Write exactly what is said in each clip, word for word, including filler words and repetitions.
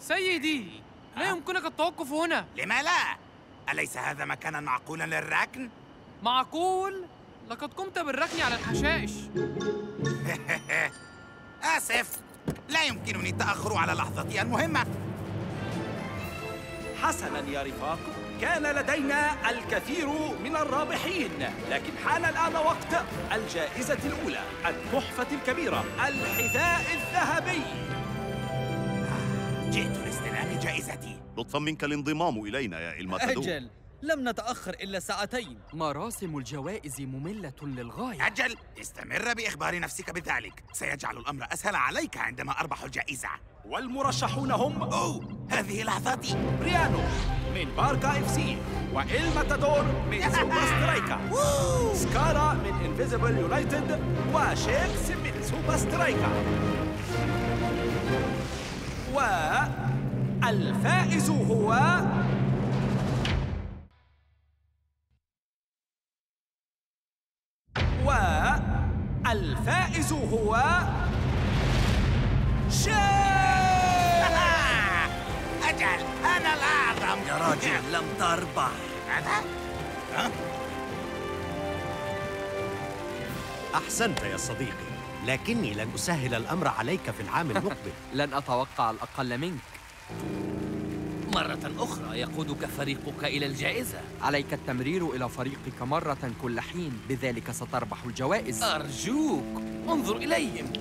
سيدي، لا يمكنك التوقف هنا. لما لا؟ أليس هذا مكانا معقولا للركن؟ معقول؟ لقد قمت بالركن على الحشائش. آسف، لا يمكنني التأخر على لحظتي المهمة. حسناً يا رفاق، كان لدينا الكثير من الرابحين، لكن حان الآن وقت الجائزة الأولى، التحفة الكبيرة، الحذاء الذهبي. جئت لاستلام جائزتي. لطفاً منك الانضمام إلينا يا الماتادور. أجل، لم نتأخر إلا ساعتين. مراسم الجوائز مملة للغاية. أجل، استمر بإخبار نفسك بذلك، سيجعل الأمر أسهل عليك عندما أربح الجائزة. والمرشحون هم أوه، هذه لحظتي. بريانو من باركا اف سي، وإل ماتادور من سوبر سترايكا، سكارا من انفيزيبل يونايتد، وشيكس من سوبر سترايكا. والفائز هو والفائز هو شيكس. أجل، أنا الأعظم. يا راجل، لم تربح. ماذا؟ ها؟ أحسنت يا صديقي، لكني لن أسهل الأمر عليك في العام المقبل. لن أتوقع الأقل منك. مرة أخرى يقودك فريقك إلى الجائزة. عليك التمرير إلى فريقك مرة كل حين، بذلك ستربح الجوائز. أرجوك انظر إليهم.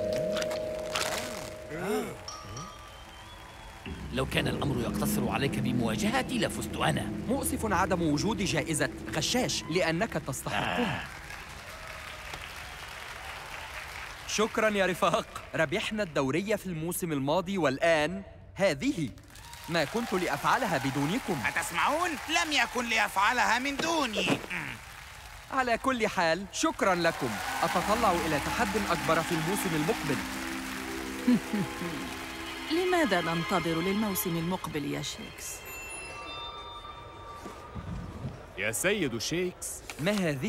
لو كان الأمر يقتصر عليك بمواجهتي لفزت أنا. مؤسف عدم وجود جائزة غشاش لأنك تستحقها. شكراً يا رفاق، ربحنا الدورية في الموسم الماضي، والآن هذه ما كنت لأفعلها بدونكم. أتسمعون؟ لم يكن لأفعلها من دوني. على كل حال، شكراً لكم. أتطلع إلى تحد أكبر في الموسم المقبل. لماذا ننتظر للموسم المقبل يا شيكس؟ يا سيد شيكس، ما هذه؟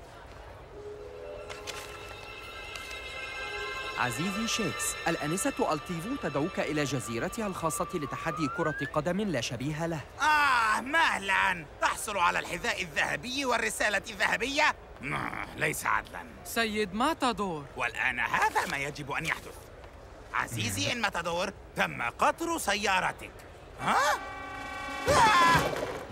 عزيزي شيكس، الأنسة ألتيفو تدعوك إلى جزيرتها الخاصة لتحدي كرة قدم لا شبيه له. آه، مهلاً. تحصل على الحذاء الذهبي والرسالة الذهبية؟ ليس عدلاً. سيد ماتادور، والآن هذا ما يجب أن يحدث. عزيزي الماتادور، تم قطر سيارتك. ها؟ آه!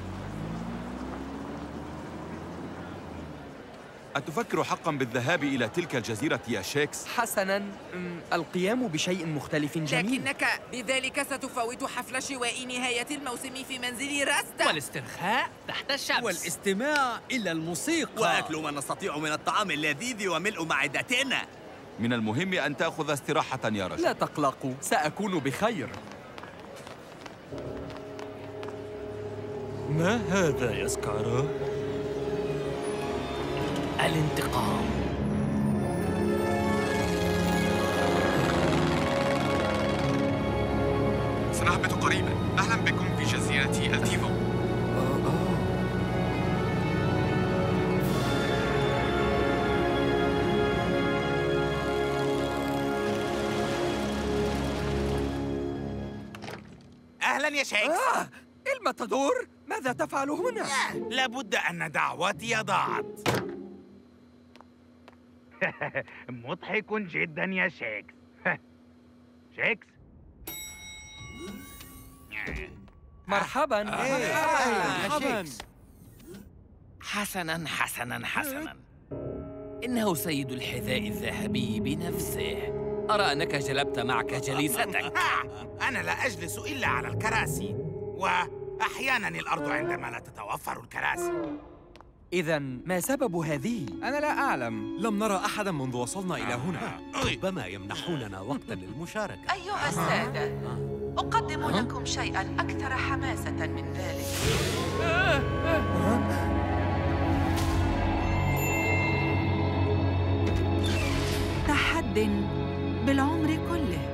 أتفكر حقاً بالذهاب إلى تلك الجزيرة يا شيكس؟ حسناً، القيام بشيء مختلف جميل. لكنك بذلك ستفوت حفل شواء نهاية الموسم في منزل راستا، والاسترخاء تحت الشمس، والاستماع إلى الموسيقى، وأكل ما نستطيع من الطعام اللذيذ وملء معدتنا. من المهم أن تأخذ استراحة يا رجل. لا تقلقوا، سأكون بخير. ما هذا يا سكارا؟ الانتقام. سنهبط قريباً. أهلاً بكم في جزيرة ألتيفو. أهلاً يا شيكس. آه، الماتادور، ماذا تفعل هنا؟ لابد أن دعوتي ضاعت. مضحك جداً يا شيكس. شيكس؟ مرحباً. مرحباً. حسناً حسناً حسناً. إنه سيد الحذاء الذهبي بنفسه. أرى أنك جلبت معك جليستك. أنا لا أجلس إلا على الكراسي، وأحياناً الأرض عندما لا تتوفر الكراسي. إذا ما سبب هذه؟ أنا لا أعلم، لم نرى أحداً منذ وصلنا إلى هنا. ربما يمنحوننا وقتاً للمشاركة. أيها السادة، أقدم لكم شيئاً أكثر حماسة من ذلك. تحد بالعمر كله.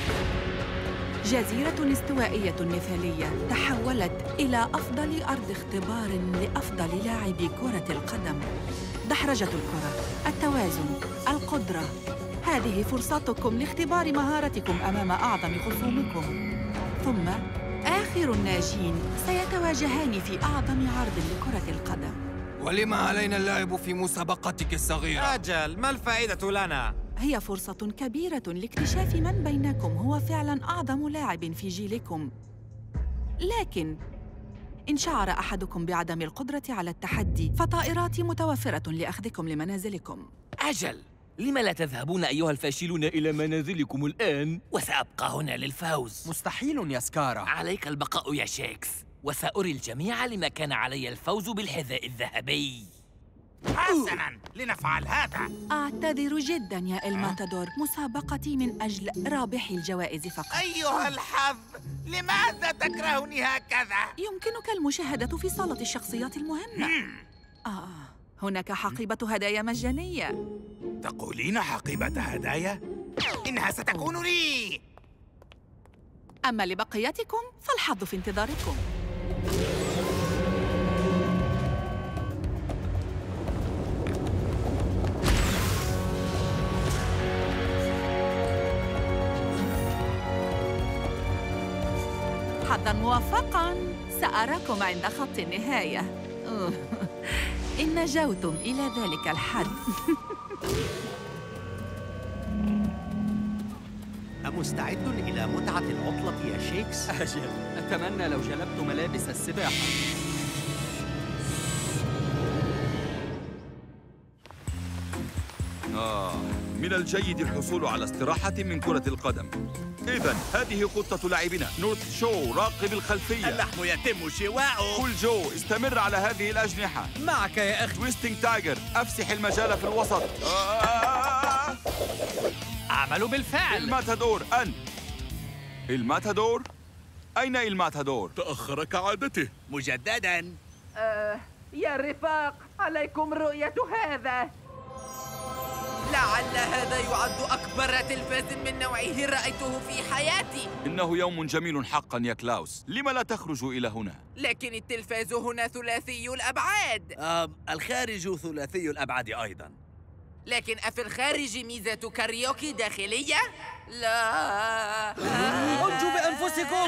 جزيرة استوائية مثالية تحولت إلى أفضل أرض اختبار لأفضل لاعبي كرة القدم. دحرجة الكرة، التوازن، القدرة. هذه فرصتكم لاختبار مهارتكم أمام أعظم خصومكم. ثم آخر الناجين سيتواجهان في أعظم عرض لكرة القدم. ولما علينا اللعب في مسابقتك الصغيرة؟ أجل، ما الفائدة لنا؟ هي فرصة كبيرة لاكتشاف من بينكم هو فعلاً أعظم لاعب في جيلكم. لكن إن شعر أحدكم بعدم القدرة على التحدي فطائراتي متوفرة لأخذكم لمنازلكم. أجل، لم لا تذهبون أيها الفاشلون إلى منازلكم الآن؟ وسأبقى هنا للفوز. مستحيل يا سكارا. عليك البقاء يا شيكس، وسأري الجميع لما كان علي الفوز بالحذاء الذهبي. حسناً، لنفعل هذا. أعتذر جداً يا الماتادور، مسابقتي من أجل رابحي الجوائز فقط. أيها الحظ، لماذا تكرهني هكذا؟ يمكنك المشاهدة في صالة الشخصيات المهمة. آه، هناك حقيبة هدايا مجانية. تقولين حقيبة هدايا؟ إنها ستكون لي. أما لبقيتكم فالحظ في انتظاركم. حظاً موفقاً، سأراكم عند خط النهاية. إن نجوتم إلى ذلك الحد. أمستعد إلى متعة العطلة يا شيكس؟ أجل، أتمنى لو جلبت ملابس السباحة. آه، من الجيد الحصول على استراحة من كرة القدم. إذن هذه خطة لاعبنا. نورث شو، راقب الخلفية. اللحم يتم شواؤه. كول جو، استمر على هذه الأجنحة. معك يا أخي. تويستينج تايجر، أفسح المجال في الوسط. آه. أعمل بالفعل. الماتادور، أنت. الماتادور؟ أين الماتادور؟ تأخر كعادته. مجدداً. آه يا رفاق، عليكم رؤية هذا. لعل هذا يعد أكبر تلفاز من نوعه رأيته في حياتي. إنه يوم جميل حقاً يا كلاوس. لم لا تخرج إلى هنا؟ لكن التلفاز هنا ثلاثي الأبعاد. آه، الخارج ثلاثي الأبعاد أيضاً. لكن أفي الخارج ميزة كاريوكي داخلية؟ لا. انجوا بأنفسكم.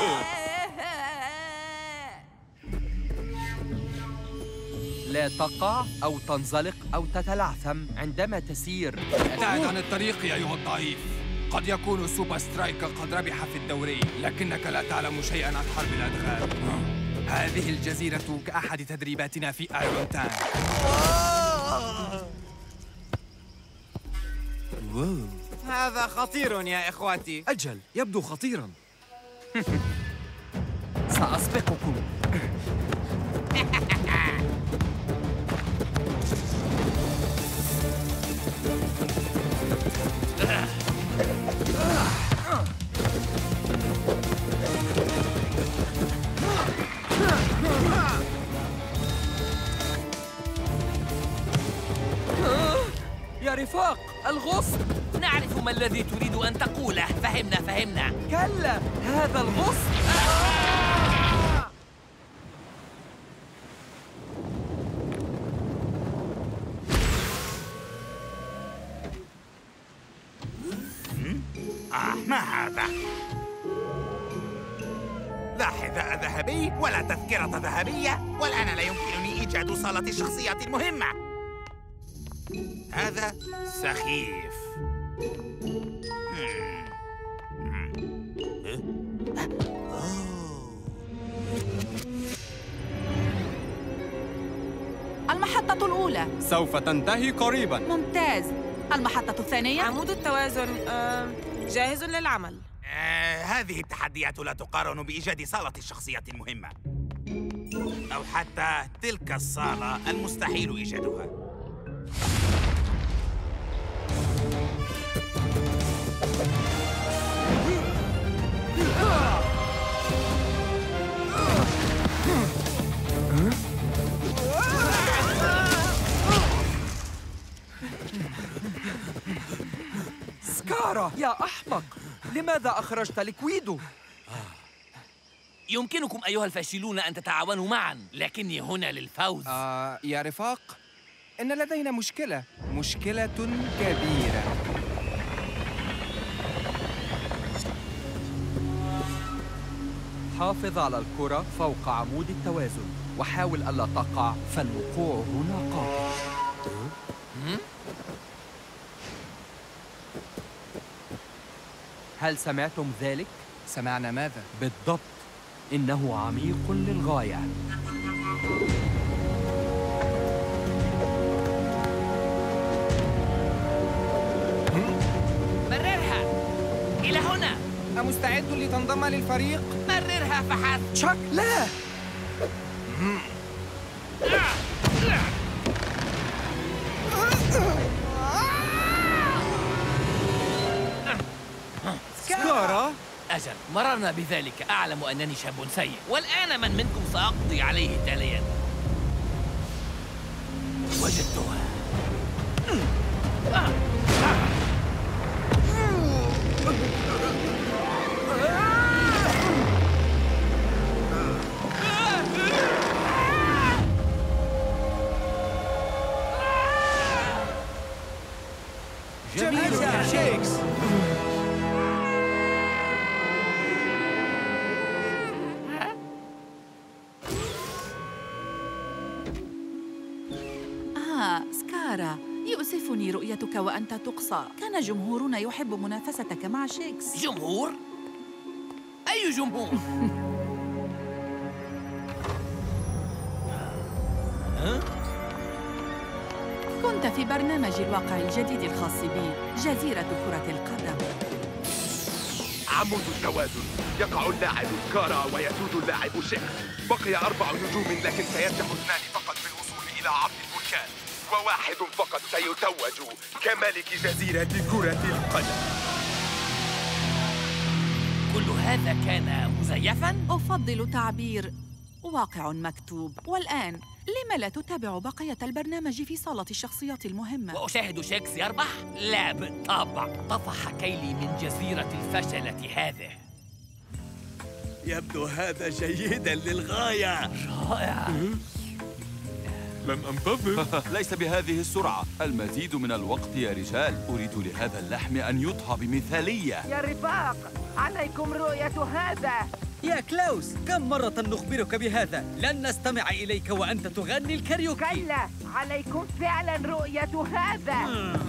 لا تقع أو تنزلق أو تتلعثم عندما تسير. ابتعد عن الطريق يا أيها الضعيف. قد يكون سوبر سترايكر قد ربح في الدوري، لكنك لا تعلم شيئاً عن حرب الأدغال. هذه الجزيرة كأحد تدريباتنا في ايرون تانك. هذا خطير يا إخواتي. أجل، يبدو خطيراً. سأسبقكم. يا رفاق، الغصن. نعرف ما الذي تريد أن تقوله. فهمنا فهمنا. كلا، هذا الغصن. آه، ما هذا؟ لا حذاء ذهبي ولا تذكرة ذهبية، والآن لا يمكنني إيجاد صالة الشخصيات المهمة. هذا سخيف. المحطة الأولى سوف تنتهي قريباً. ممتاز. المحطة الثانية عمود التوازن آه، جاهز للعمل. آه، هذه التحديات لا تقارن بإيجاد صالة الشخصيات المهمة، أو حتى تلك الصالة المستحيل إيجادها. سكارا يا أحمق، لماذا أخرجت ليكويدو؟ يمكنكم أيها الفاشلون أن تتعاونوا معاً، لكني هنا للفوز. آه يا رفاق، إن لدينا مشكلة، مشكلة كبيرة. حافظ على الكرة فوق عمود التوازن وحاول ألا تقع، فالوقوع هنا قاتل. هل سمعتم ذلك؟ سمعنا ماذا؟ بالضبط، إنه عميق للغاية. مررها إلى هنا. أمستعد لتنضم للفريق؟ مررها فحسب. تشاك لا! سكارا؟ أجل، مررنا بذلك. أعلم أنني شاب سيء، والآن من منكم سأقضي عليه تالياً. وجدتها. جميل يا شيكس. آه سكارا، يؤسفني رؤيتك وأنت تقصى. كان جمهورنا يحب منافستك مع شيكس. جمهور؟ أي جمهور؟ كنت في برنامج الواقع الجديد الخاص بي، جزيرة كرة القدم. عمود التوازن، يقع اللاعب سكارا ويسود اللاعب شيكس. بقي أربع نجوم، لكن سينجح اثنان فقط بالوصول إلى عرض البركان، وواحد فقط سيتوج كملك جزيرة كرة القدم. كل هذا كان مزيفاً؟ أفضل تعبير واقع مكتوب. والآن لم لا تتابع بقية البرنامج في صالة الشخصيات المهمة؟ وأشاهد شيكس يربح؟ لا بالطبع. طفح كيلي من جزيرة الفشلة هذه. يبدو هذا جيداً للغاية. رائع. لن أنتظر. ليس بهذه السرعة، المزيد من الوقت يا رجال. أريد لهذا اللحم أن يطهى بمثالية. يا رفاق، عليكم رؤية هذا. يا كلاوس، كم مرة نخبرك بهذا؟ لن نستمع إليك وأنت تغني الكاريوكي. كلا، عليكم فعلا رؤية هذا.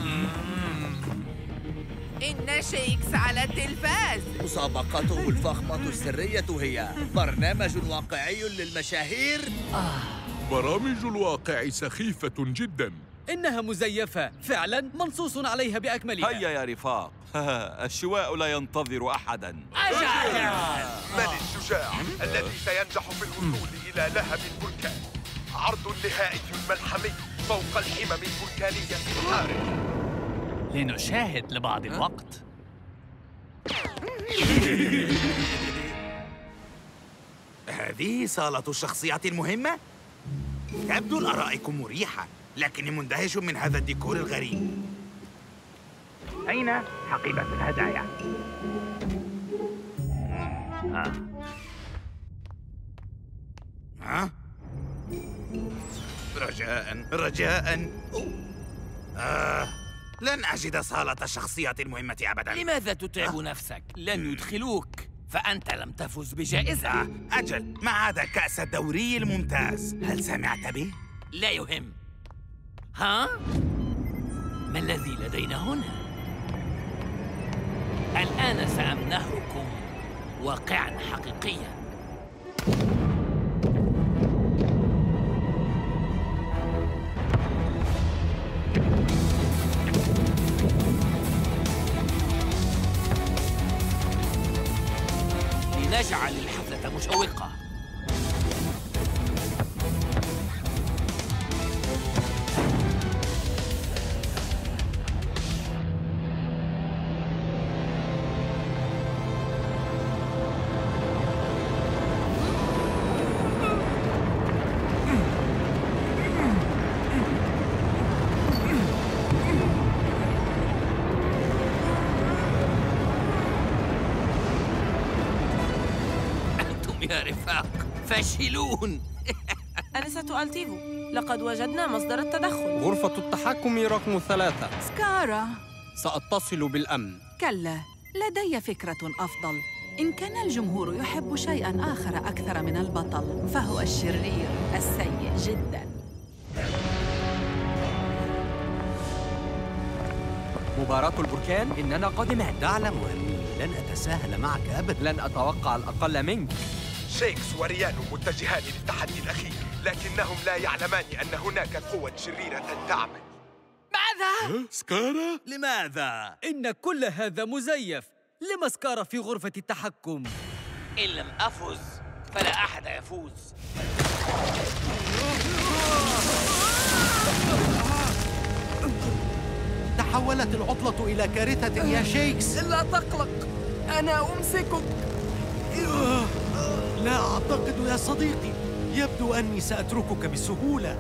إن شيكس على التلفاز. مسابقته الفخمة السرية هي برنامج واقعي للمشاهير. آه. برامج الواقع سخيفة جدا. إنها مزيفة فعلا، منصوص عليها بأكملها. هيا يا رفاق، الشواء لا ينتظر أحدا. أجل. من الشجاع الذي سينجح في الوصول إلى لهب البركان؟ عرض نهائي ملحمي فوق الحمم البركانية الخارج. لنشاهد لبعض الوقت. هذه صالة الشخصيات المهمة؟ تبدو الأرائك مريحة، لكني مندهش من هذا الديكور الغريب. أين حقيبة الهدايا؟ ها؟ ها؟ رجاءً رجاءً. آه، لن أجد صالة الشخصيات المهمة أبداً. لماذا تتعب نفسك؟ لن يدخلوك، فأنت لم تفز بجائزة. آه، أجل، ما عدا كأس الدوري الممتاز. هل سمعت به؟ لا يهم. ها؟ ما الذي لدينا هنا؟ الآن سأمنحكم واقعاً حقيقياً. لنجعل الحفلة مشوقة. يا رفاق فاشلون. أنسة ألتيفو، لقد وجدنا مصدر التدخل. غرفة التحكم رقم ثلاثة. سكارا، سأتصل بالأمن. كلا، لدي فكرة أفضل. إن كان الجمهور يحب شيئاً آخر أكثر من البطل فهو الشرير السيء جداً. مباراة البركان إننا قادمان. تعلم أني لن أتساهل معك أبداً. لن أتوقع الأقل منك. شيكس وريانو متجهان للتحدي الأخير، لكنهم لا يعلمان أن هناك قوة شريرة تعمل. ماذا؟ سكارا؟ لماذا؟ إن كل هذا مزيف. لما سكارا في غرفة التحكم؟ إن لم أفز فلا أحد يفوز. تحولت العطلة إلى كارثة يا شيكس. لا تقلق، أنا أمسكك. لا أعتقد يا صديقي، يبدو أني سأتركك بسهولة.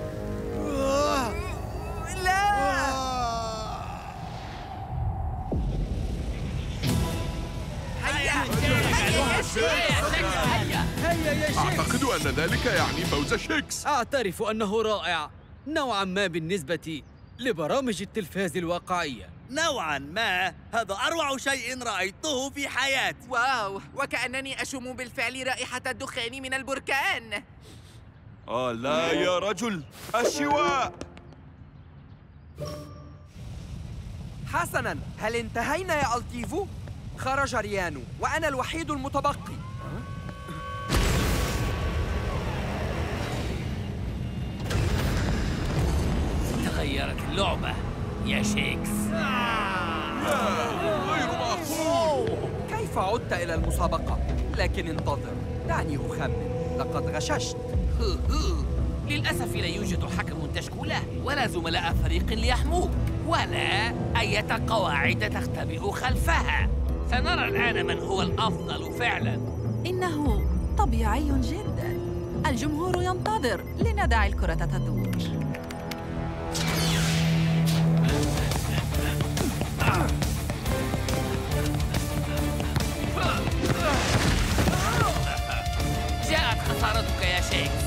لا. هيا هيا يا شيكس، هيا يا شيكس. أعتقد أن ذلك يعني فوز شيكس. أعترف أنه رائع نوعاً ما بالنسبة لبرامج التلفاز الواقعية. نوعاً ما، هذا أروع شيء رأيته في حياتي. واو، وكأنني أشم بالفعل رائحة الدخان من البركان. آه لا يا رجل، الشواء. حسناً، هل انتهينا يا ألتيفو؟ خرج ريانو وأنا الوحيد المتبقي. تغيرت اللعبة يا شيكس. غير معقول. كيف عدت إلى المسابقة؟ لكن انتظر، دعني أخمن، لقد غششت. للأسف لا يوجد حكم تشكيله ولا زملاء فريق ليحموك ولا أي قواعد تختبئ خلفها. سنرى الآن من هو الأفضل فعلاً. إنه طبيعي جداً. الجمهور ينتظر، لندع الكرة تدور. جاءت خسارتك يا شيكس.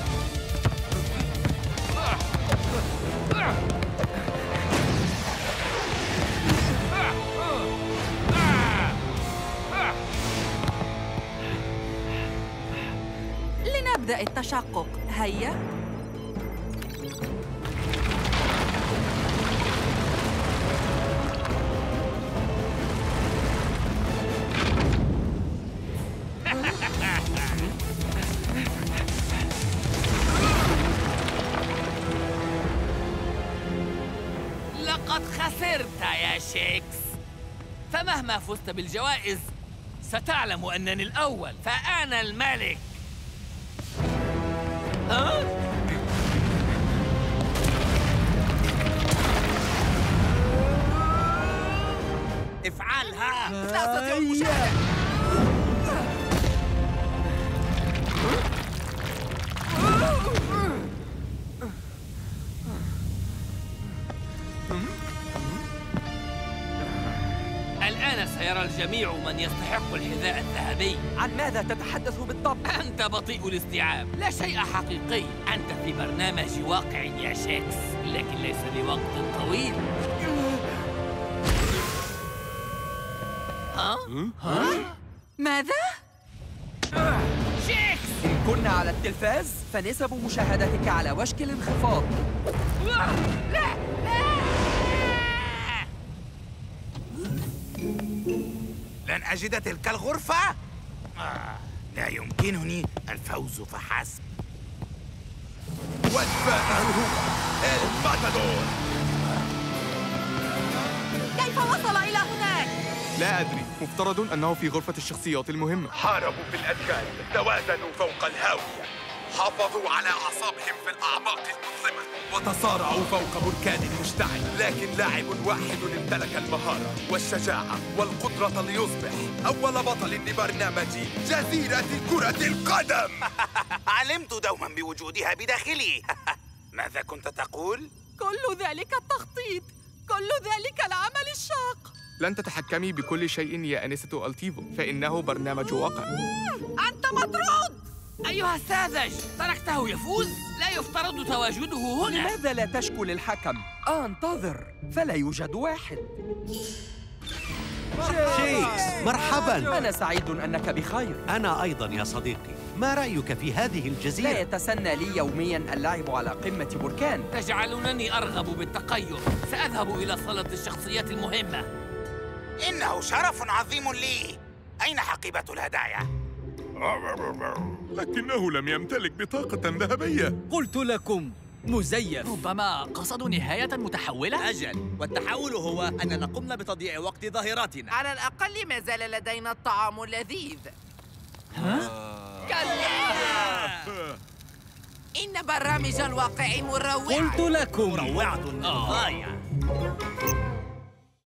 لنبدأ التشقق، هيا. لقد خسرت يا شيكس، فمهما فزت بالجوائز ستعلم أنني الأول، فأنا الملك. ها؟ افعلها. لا أستطيع المشاهدة. الآن سيرى الجميع من يستحق الحذاء الذهبي. عن ماذا تتحدث بالضبط؟ أنت بطيء الاستيعاب، لا شيء حقيقي. أنت في برنامج واقع يا شيكس، لكن ليس لوقت طويل. ها؟ ها؟ ماذا؟ شيكس! إن كنا على التلفاز فنسب مشاهدتك على وشك الانخفاض. لا! لن أجد تلك الغرفة؟ آه، لا يمكنني الفوز فحسب. والفائز هو الماتادور. كيف وصل إلى هناك؟ لا أدري، مفترض أنه في غرفة الشخصيات المهمة. حاربوا في الأدغال، توازنوا فوق الهاوية، حافظوا على أعصابهم في الأعماق المظلمة، وتصارعوا فوق بركان مشتعل. لكن لاعب واحد امتلك المهارة والشجاعة والقدرة ليصبح أول بطل لبرنامج جزيرة كرة القدم. علمت دوما بوجودها بداخلي. ماذا كنت تقول؟ كل ذلك التخطيط، كل ذلك العمل الشاق. لن تتحكمي بكل شيء يا أنسة ألتيفو، فإنه برنامج واقع. أنت مطرود! أيها الساذج، تركته يفوز؟ لا يفترض تواجده هنا. لماذا لا تشكو للحكم؟ آه انتظر، فلا يوجد واحد. شيكس، مرحباً. أنا سعيد أنك بخير. أنا أيضاً يا صديقي. ما رأيك في هذه الجزيرة؟ لا يتسنى لي يومياً اللعب على قمة بركان. تجعلنني أرغب بالتقيؤ. سأذهب إلى صالة الشخصيات المهمة. إنه شرف عظيم لي. أين حقيبة الهدايا؟ لكنه لم يمتلك بطاقة ذهبية. قلت لكم مزيف. ربما قصدوا نهاية متحولة؟ أجل، والتحول هو أننا قمنا بتضييع وقت ظاهراتنا. على الأقل ما زال لدينا الطعام اللذيذ. ها؟ كلا! إن برامج الواقع مروعة. قلت لكم مروعة للغاية.